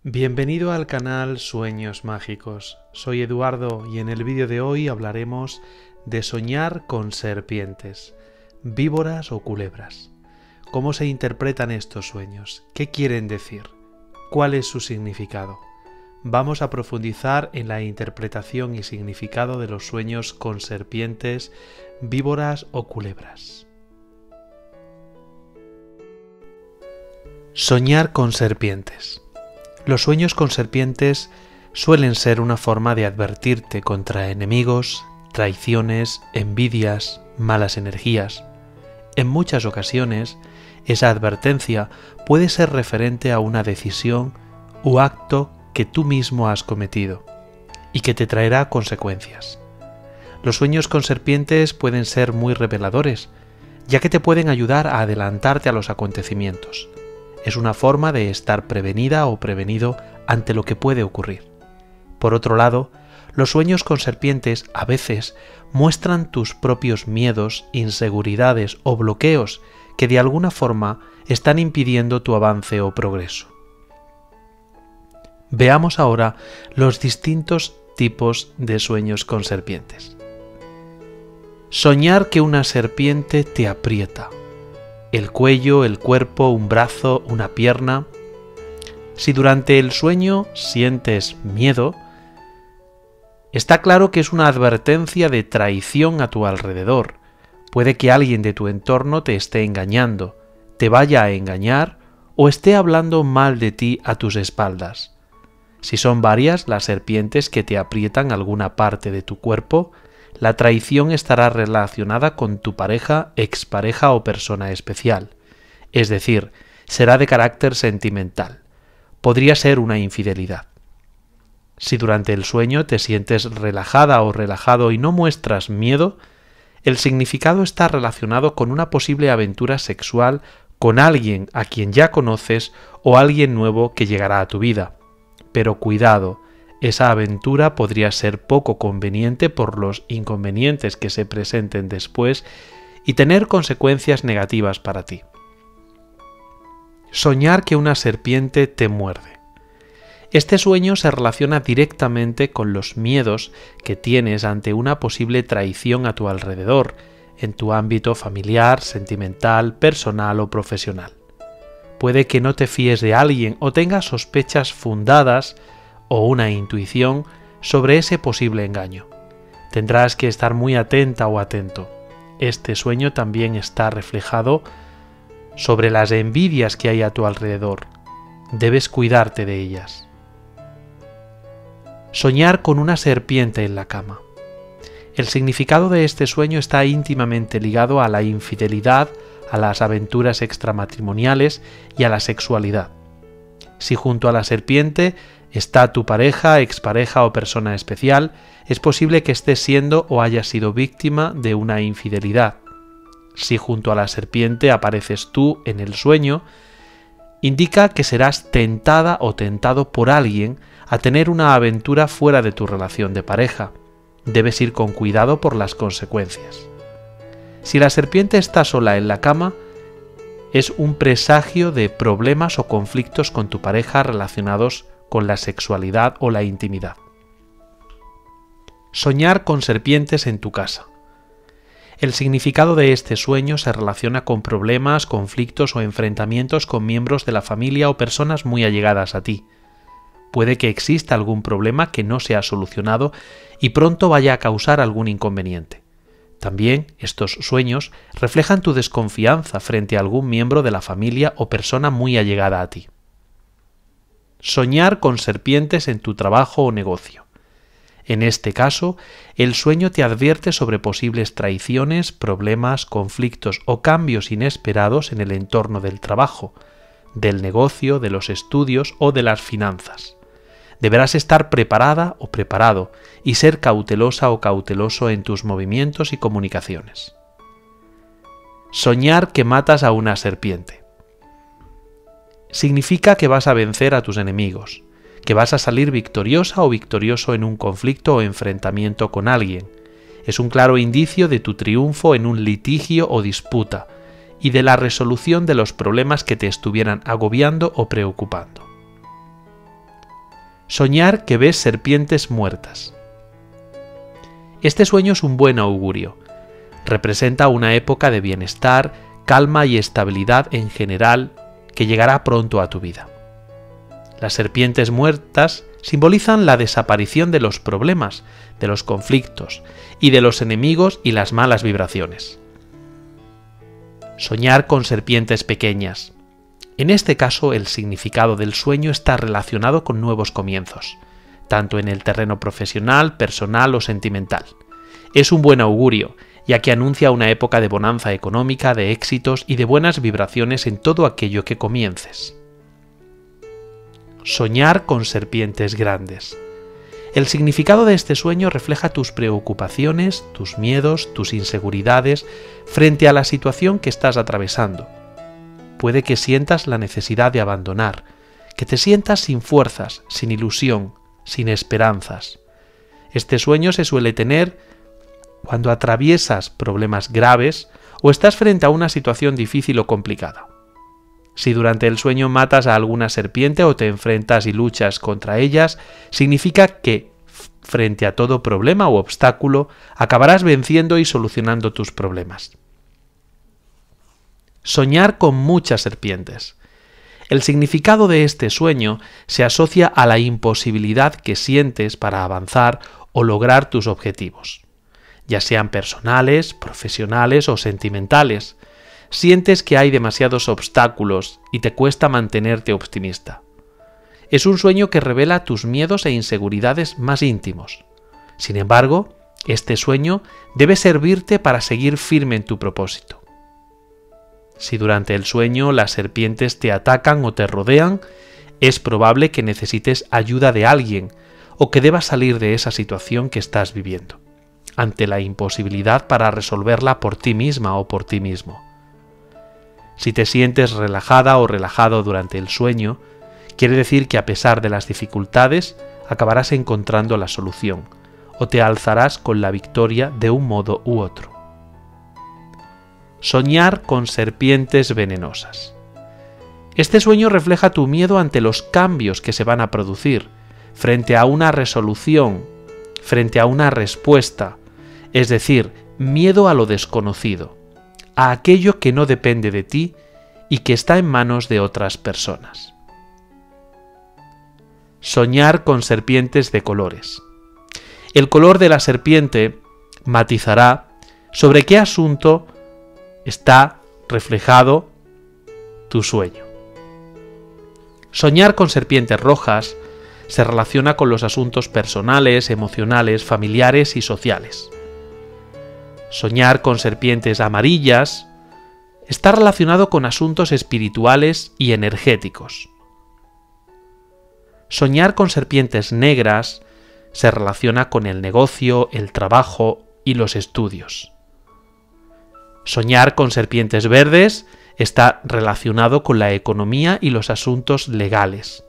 Bienvenido al canal Sueños Mágicos. Soy Eduardo y en el vídeo de hoy hablaremos de soñar con serpientes, víboras o culebras. ¿Cómo se interpretan estos sueños? ¿Qué quieren decir? ¿Cuál es su significado? Vamos a profundizar en la interpretación y significado de los sueños con serpientes, víboras o culebras. Soñar con serpientes. Los sueños con serpientes suelen ser una forma de advertirte contra enemigos, traiciones, envidias, malas energías. En muchas ocasiones, esa advertencia puede ser referente a una decisión u acto que tú mismo has cometido y que te traerá consecuencias. Los sueños con serpientes pueden ser muy reveladores, ya que te pueden ayudar a adelantarte a los acontecimientos. Es una forma de estar prevenida o prevenido ante lo que puede ocurrir. Por otro lado, los sueños con serpientes a veces muestran tus propios miedos, inseguridades o bloqueos que de alguna forma están impidiendo tu avance o progreso. Veamos ahora los distintos tipos de sueños con serpientes. Soñar que una serpiente te aprieta. El cuello, el cuerpo, un brazo, una pierna. Si durante el sueño sientes miedo, está claro que es una advertencia de traición a tu alrededor. Puede que alguien de tu entorno te esté engañando, te vaya a engañar o esté hablando mal de ti a tus espaldas. Si son varias las serpientes que te aprietan alguna parte de tu cuerpo, la traición estará relacionada con tu pareja, expareja o persona especial. Es decir, será de carácter sentimental. Podría ser una infidelidad. Si durante el sueño te sientes relajada o relajado y no muestras miedo, el significado está relacionado con una posible aventura sexual con alguien a quien ya conoces o alguien nuevo que llegará a tu vida. Pero cuidado, esa aventura podría ser poco conveniente por los inconvenientes que se presenten después y tener consecuencias negativas para ti. Soñar que una serpiente te muerde. Este sueño se relaciona directamente con los miedos que tienes ante una posible traición a tu alrededor, en tu ámbito familiar, sentimental, personal o profesional. Puede que no te fíes de alguien o tengas sospechas fundadas o una intuición sobre ese posible engaño. Tendrás que estar muy atenta o atento. Este sueño también está reflejado sobre las envidias que hay a tu alrededor. Debes cuidarte de ellas. Soñar con una serpiente en la cama. El significado de este sueño está íntimamente ligado a la infidelidad, a las aventuras extramatrimoniales y a la sexualidad. Si junto a la serpiente está tu pareja, expareja o persona especial, es posible que estés siendo o hayas sido víctima de una infidelidad. Si junto a la serpiente apareces tú en el sueño, indica que serás tentada o tentado por alguien a tener una aventura fuera de tu relación de pareja. Debes ir con cuidado por las consecuencias. Si la serpiente está sola en la cama, es un presagio de problemas o conflictos con tu pareja relacionados con la sexualidad o la intimidad. Soñar con serpientes en tu casa. El significado de este sueño se relaciona con problemas, conflictos o enfrentamientos con miembros de la familia o personas muy allegadas a ti. Puede que exista algún problema que no se ha solucionado y pronto vaya a causar algún inconveniente. También estos sueños reflejan tu desconfianza frente a algún miembro de la familia o persona muy allegada a ti. Soñar con serpientes en tu trabajo o negocio. En este caso, el sueño te advierte sobre posibles traiciones, problemas, conflictos o cambios inesperados en el entorno del trabajo, del negocio, de los estudios o de las finanzas. Deberás estar preparada o preparado y ser cautelosa o cauteloso en tus movimientos y comunicaciones. Soñar que matas a una serpiente. Significa que vas a vencer a tus enemigos, que vas a salir victoriosa o victorioso en un conflicto o enfrentamiento con alguien. Es un claro indicio de tu triunfo en un litigio o disputa y de la resolución de los problemas que te estuvieran agobiando o preocupando. Soñar que ves serpientes muertas. Este sueño es un buen augurio. Representa una época de bienestar, calma y estabilidad en general que llegará pronto a tu vida. Las serpientes muertas simbolizan la desaparición de los problemas, de los conflictos y de los enemigos y las malas vibraciones. Soñar con serpientes pequeñas. En este caso, el significado del sueño está relacionado con nuevos comienzos, tanto en el terreno profesional, personal o sentimental. Es un buen augurio, ya que anuncia una época de bonanza económica, de éxitos y de buenas vibraciones en todo aquello que comiences. Soñar con serpientes grandes. El significado de este sueño refleja tus preocupaciones, tus miedos, tus inseguridades frente a la situación que estás atravesando. Puede que sientas la necesidad de abandonar, que te sientas sin fuerzas, sin ilusión, sin esperanzas. Este sueño se suele tener cuando atraviesas problemas graves o estás frente a una situación difícil o complicada. Si durante el sueño matas a alguna serpiente o te enfrentas y luchas contra ellas, significa que, frente a todo problema u obstáculo, acabarás venciendo y solucionando tus problemas. Soñar con muchas serpientes. El significado de este sueño se asocia a la imposibilidad que sientes para avanzar o lograr tus objetivos, ya sean personales, profesionales o sentimentales. Sientes que hay demasiados obstáculos y te cuesta mantenerte optimista. Es un sueño que revela tus miedos e inseguridades más íntimos. Sin embargo, este sueño debe servirte para seguir firme en tu propósito. Si durante el sueño las serpientes te atacan o te rodean, es probable que necesites ayuda de alguien o que debas salir de esa situación que estás viviendo, ante la imposibilidad para resolverla por ti misma o por ti mismo. Si te sientes relajada o relajado durante el sueño, quiere decir que a pesar de las dificultades, acabarás encontrando la solución, o te alzarás con la victoria de un modo u otro. Soñar con serpientes venenosas. Este sueño refleja tu miedo ante los cambios que se van a producir, frente a una resolución, frente a una respuesta, es decir, miedo a lo desconocido, a aquello que no depende de ti y que está en manos de otras personas. Soñar con serpientes de colores. El color de la serpiente matizará sobre qué asunto está reflejado tu sueño. Soñar con serpientes rojas se relaciona con los asuntos personales, emocionales, familiares y sociales. Soñar con serpientes amarillas está relacionado con asuntos espirituales y energéticos. Soñar con serpientes negras se relaciona con el negocio, el trabajo y los estudios. Soñar con serpientes verdes está relacionado con la economía y los asuntos legales.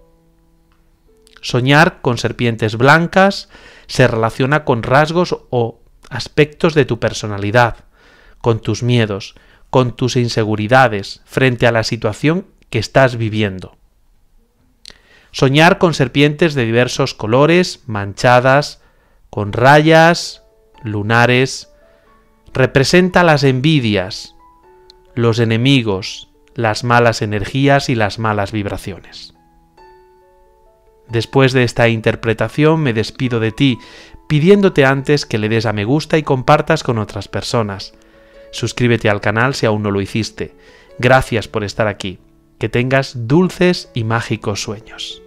Soñar con serpientes blancas se relaciona con rasgos o aspectos de tu personalidad, con tus miedos, con tus inseguridades frente a la situación que estás viviendo. Soñar con serpientes de diversos colores, manchadas, con rayas, lunares, representa las envidias, los enemigos, las malas energías y las malas vibraciones. Después de esta interpretación me despido de ti, pidiéndote antes que le des a me gusta y compartas con otras personas. Suscríbete al canal si aún no lo hiciste. Gracias por estar aquí. Que tengas dulces y mágicos sueños.